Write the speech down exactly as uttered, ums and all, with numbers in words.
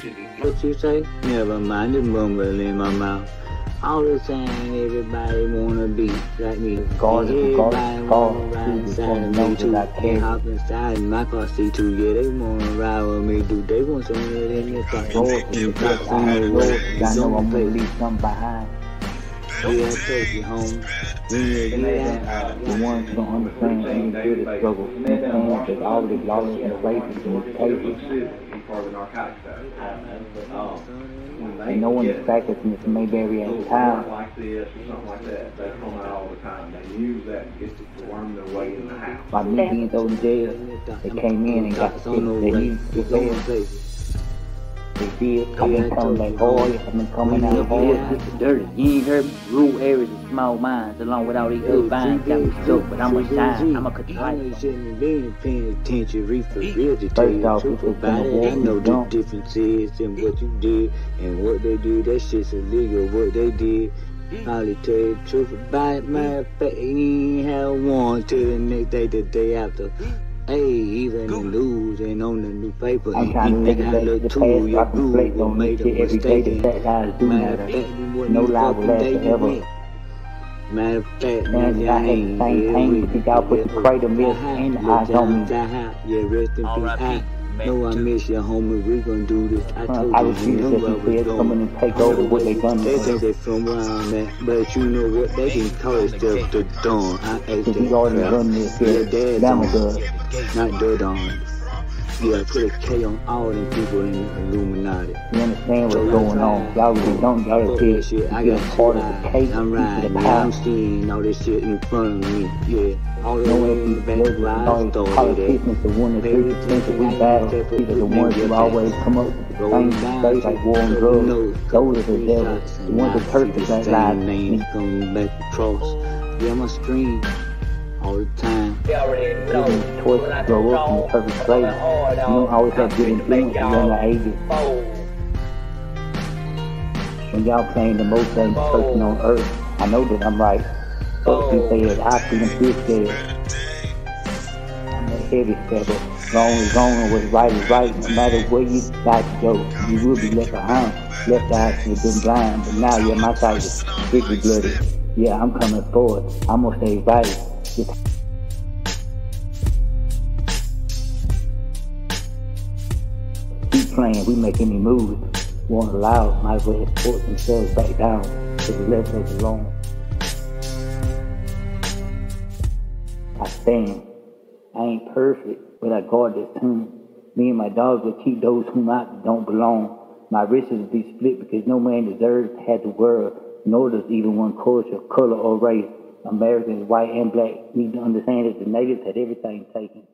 What you say? Never mind the mumble in my mouth. All the time, everybody wanna be like me. God, Everybody God, wanna God, ride Jesus, inside of know me that too. I Can't care. hop inside in my car seat too. Yeah, they wanna ride with me too. They want some of that in their car. Lord, In the yes, car, I have somewhere. Lord, 'cause I know I'm gonna Someplace. leave something behind. Yeah, I take you home. When you They get may out, the ones who don't understand and endure the struggle. Understand that all the lost in places and places. And knowing the fact that Miss Mayberry at the time, like this or something like that, they come out all the time. They use that to get to worm their way in the house. by me being thrown in jail, they came in and got the shit they needed to prepare. They did. I've been coming back hard. I've been coming out hard. Get the dirty. You ain't heard me. Rural areas and small minds, along with all these good vines, got me stoked. But I'ma shine. I'ma cut the I know you lights on. shouldn't have been paying attention, read for real to tell First you the off, truth this was about gonna it. walk I know and the jump. difference is in what you did and what they did. That shit's illegal, what they did. Probably tell you the truth about it. Matter of fact, you ain't have one till the next day, the day after. Hey, even in the news and on the new paper, I'm trying to you take think it I back to look the too, past. your I can reflect groove on made this a shit every day. mistake. That guys do Matter of matter. fact, you wasn't No even lie will fucking last day you forever. went. Matter of fact, And nigga, I I had the ain't same here pain with because you. y'all put the crate of milk and the eyes on me. Fly high, yeah, rest in peace. I know I miss you, homie. We gon' do this. I Uh, told I you, refuse you to knew let I these was kids come in going. and take over what they done to They us. think they from where I'm at, but you know what? They can call themselves the Dawn. I ate Cause that we already crap. run this Yeah, here. dad's Bama on, does. not the Dawn. Yeah, put a K on all them people in the Illuminati. You understand what's going on. Y'all really don't. Y'all Fuck just here that shit. to I get got a part of shit the right. cake I'm and piece of riding, the yeah, I'm pie. seeing all this shit in front of me, yeah. All the No way way in the these back judges where and I all these started at. politicians, the one and three percent that we battle, these are the ones who always come up with the same mistakes like war and drugs. Those are the devils. The ones that hurt the black lives. Names coming back across. Yeah, my screen all the time. Given the choice to grow up in the perfect place. You don't always have good influence in younger ages. When y'all playing the most dangerous person on earth, I know that I'm right. Fuck you say that I see them feel scared. I'm a heavy stepper. Wrong is wrong and what's right is right. No matter where you decide to go, you will be left behind. Left eye should have been blind, but now yeah, my sight is strictly blooded. Yeah, I'm coming forward. I'm gonna stay right. Just keep playing, we make any moves. Won't allow, might as well force themselves back down to the left they belong. I stand. I ain't perfect, but I guard this tune. Me and my dogs will keep those whom I don't belong. My riches will be split because no man deserves to have the world, nor does even one culture, color, or race. Americans, white and black, need to understand that the natives had everything taken.